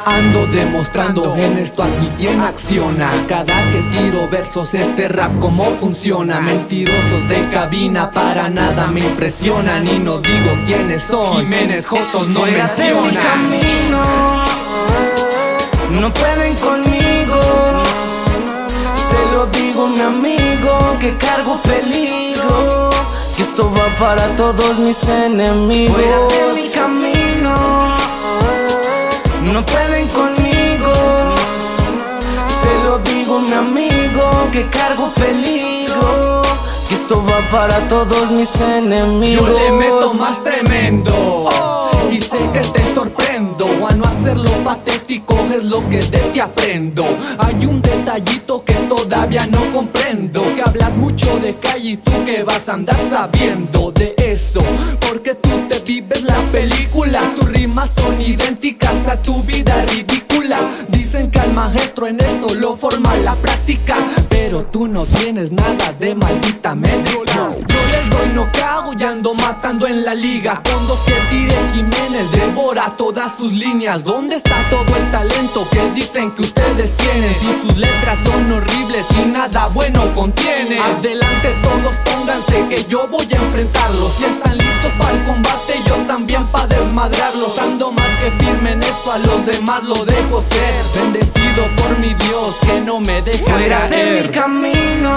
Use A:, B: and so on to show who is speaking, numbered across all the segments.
A: Ando demostrando en esto aquí quien acciona. Cada que tiro versos este rap cómo funciona. Mentirosos de cabina para nada me impresionan. Y no digo quiénes son, Jiménez Jotos no
B: menciona. Fuera de mi camino, no pueden conmigo. Se lo digo a mi amigo que cargo peligro, que esto va para todos mis enemigos. Fuera de mi camino, no pueden conmigo. Se lo digo a mi amigo que cargo peligro, que esto va para todos mis enemigos.
A: Yo le meto más tremendo, y sé que te sorprendo. A no hacerlo patético es lo que de ti aprendo. Hay un detallito que todavía no comprendo, que hablas mucho de calle y tú que vas a andar sabiendo de eso, porque tú te vives la película. Tus rimas son idénticas a tu vida ridícula. Dicen que al maestro en esto lo forma la práctica, pero tú no tienes nada de maldita métrica. Yo les doy knockout y ando matando en la liga. Con dos que tire Jiménez devora todas sus líneas. ¿Dónde está todo el talento que dicen que ustedes tienen? Si sus letras son horribles y nada bueno contienen. Adelante todos, pónganse que yo voy a enfrentarlos. Si están listos para el combate, yo también pa' desmadrarlos. Ando más que firme en esto, a los demás lo dejo ser. Bendecido por mi Dios que no me deja
B: fuera
A: caer.
B: De mi camino,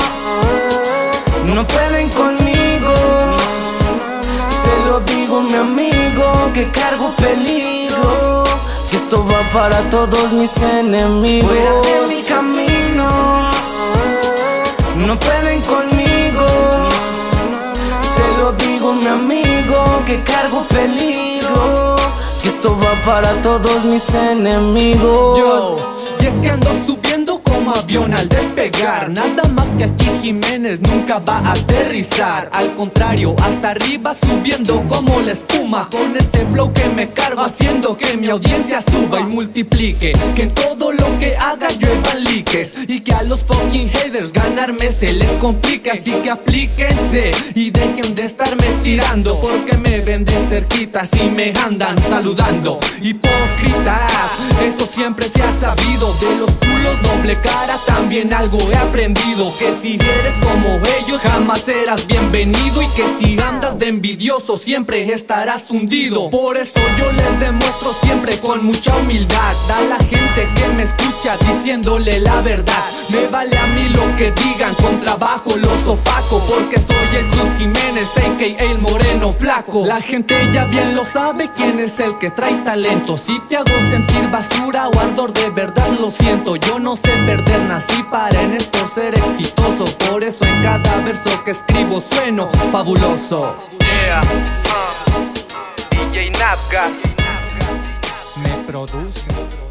B: no pueden conmigo. Se lo digo a mi amigo que cargo peligro, que esto va para todos mis enemigos. Fuera de mi camino, no pueden conmigo. Se lo digo a mi amigo que cargo peligro, que esto va para todos mis enemigos.
A: Y es que ando subiendo como avión al despegar. Nada más que aquí Jiménez nunca va a aterrizar. Al contrario, hasta arriba subiendo como la espuma. Con este flow que me cargo, haciendo que mi audiencia suba y multiplique. Que en todo lo que haga lluevan likes, y que a los fucking haters ganarme se les complique. Así que aplíquense y dejen de estarme tirando, porque me ven de cerquitas y me andan saludando. Hipócritas, eso siempre se ha sabido. De los culos doble cara también algo he aprendido. Que si eres como ellos jamás serás bienvenido, y que si andas de envidioso siempre estarás hundido. Por eso yo les demuestro siempre con mucha humildad a la gente que me escucha diciéndole la verdad. Me vale a mí lo que digan, con trabajo los opaco, porque soy el Cruz Jiménez, a.k.a. el moreno flaco. La gente ya bien lo sabe quién es el que trae talento. Si te hago sentir basura o ardor, de verdad lo siento. Yo no sé perder, nací para en esto ser exitoso. Por eso en cada verso que escribo sueno fabuloso.
C: Yeah, DJ Napka
A: me produce.